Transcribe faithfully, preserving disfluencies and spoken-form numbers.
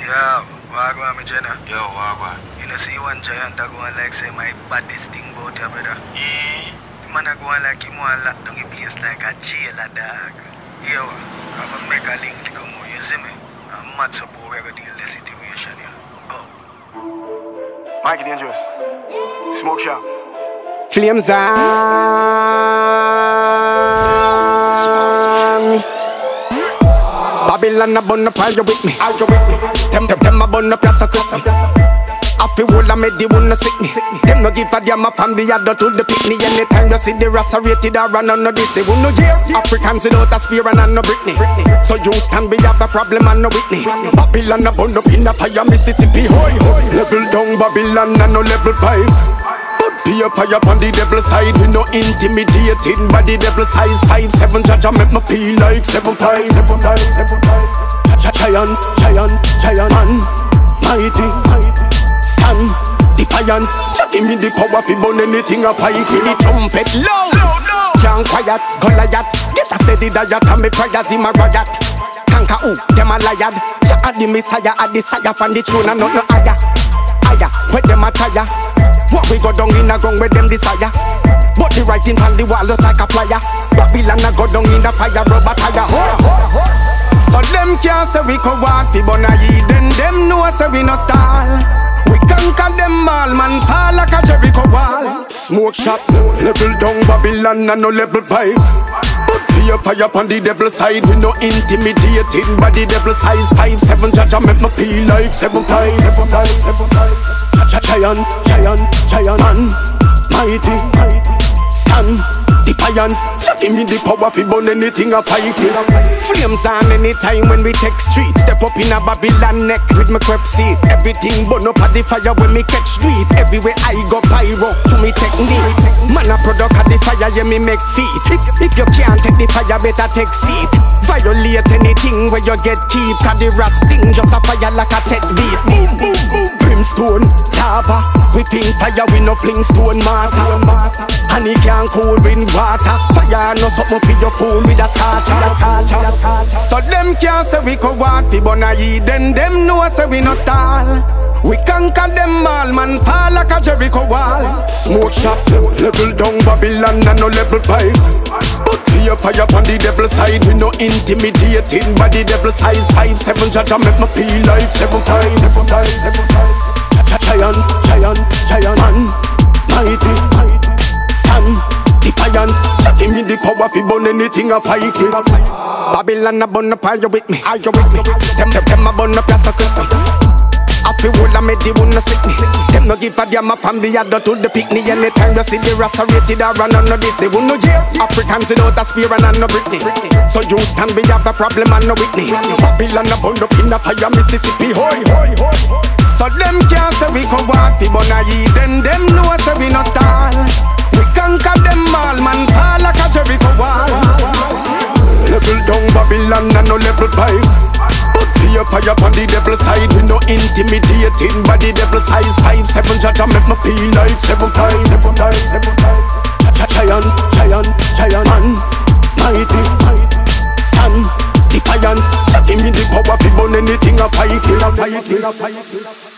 Yo, wagwan me Jenna. Yo, wagwan. You know see one giant a go on like say my baddest thing about your brother. Yeah. The man a go on like him want lock down the place like a jailer dog. Yo, I'm gonna make a link to come more, you see me? I'm mad so boy we go deal the situation here. Oh. Mikey Dangerous. Smoke shop. Flames on. Babylon a bun up, are you with me? Are you with me? Them, them, them a bun up, yes, a Christmas. I feel all I made the one sick me. Them no give a damn a from the other to the picnic. Anytime you see the rasta rated or run on no this, they won't no jail. Africans without a spear and no Britney. So you stand we have a problem and no Whitney. Babylon a bun up in a fire, Mississippi. Hoy, hoy. Level down Babylon and no level vibes. Be a fire on the devil side. We no intimidating by the devil size. Five seven judge I make me feel like seven five. Seven five, seven five. Giant, giant, giant man, mighty, stand defiant. Just give me the power fi burn anything I fight with the trumpet loud. Can't quiet, Goliath. Get a steady diet and me prayers in my riot. Conquer who? Them a liar. Jah a the Messiah, a the Sire from the throne and not no higher. Higher, where them a tire. What we go down in a ground where them desire. But the writing on the wall just like a flyer. Babylon a go down in the fire, rubber tire. So them can't say we could walk fi burn a Eden. Them know say we no stall. We conquer them all, man, fall like a Jericho wall. Smoke shot, level down Babylon and no level vibes. But be a fire on the devil side. We no intimidating by the devil size. Five seven judge I make me feel like seven five. Seven five, seven five. Giant, giant, giant man, mighty, stand defiant. Just give me the power fi burn anything I fight with. Flames on anytime when we take streets. Step up in a Babylon neck with my crep seat. Everything burn up at the fire when me catch street. Everywhere I go pyro to me technique. Man a product of the fire, yeah me make feet. If you can't take the fire, better take seat. Violate anything where you get keep. Cause the rat sting just a fire like a tech beat. Boom, boom, boom. Brimstone, lava. We think fire, we no fling stone master. And it can't cool in water. Fire no something for your fool with a scotcher. So them can't say we could walk fi burn a Eden. Them know say we no stall. We conquer them all, man, fall like a Jericho wall. Smoke shot, level down Babylon and no level vibes. But be a fire on the devil side. We no intimidating by the devil size. Five seven judge I make me feel like seven five. Seven five, seven five. Giant, giant, giant man, mighty, stand defiant. Just give me the power fi burn anything I fight with. Babylon a burn up, are you with me? Are you with me? Them, them, them a burn up, yes a Christmas. I feel all I made the one sick me. Them no give a damn from the other to the picnic. Anytime you see the rasta rated or run on no this, they won't no jail. Africans without a spear and no Britney. So you stand we have a problem and no Whitney. Babylon a burn up in the fire, Mississippi. Hoy, hoy, hoy. So them can't say we could walk fi burn a Eden. Them know say we no stall. We conquer them all, man, fall like a Jericho wall. Level down Babylon and no level vibes. But be a fire on the devil side. We no intimidating by the devil size. Five seven judge I make me feel like seven five. Seven five, seven five. Giant, giant, giant man, mighty, stand defiant. Just give me the power fi burn anything I fight with.